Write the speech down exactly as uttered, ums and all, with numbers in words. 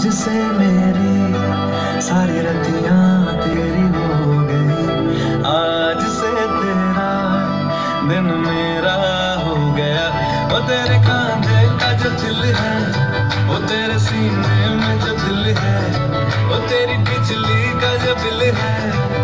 आज से मेरी सारी रतियां तेरी हो गई, आज से तेरा दिन मेरा हो गया। वो तेरे कांधे का जो दिल है, वो तेरे सीने में जो दिल है, वो तेरी बिजली का जो बिल है,